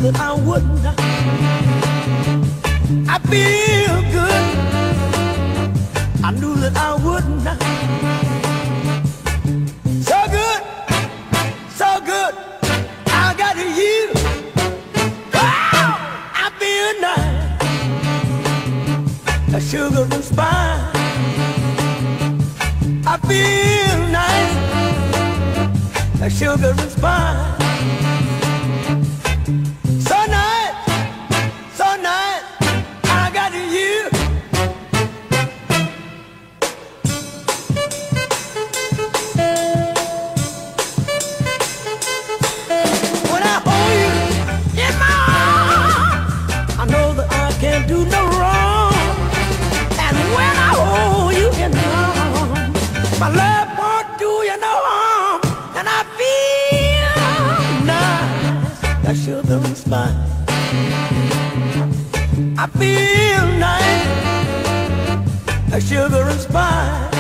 that I wouldn't. I feel good. I knew that I wouldn't. So good, so good. I got you. Oh, I feel nice. A sugar and spice. I feel nice. A sugar and spice. So nice, so nice. I got you. When I hold you in my arms, I know that I can't do no wrong. And when I hold you in my arms, my love won't do you no harm. And I feel nice, that sugar and spice. I feel nice, that sugar and spice.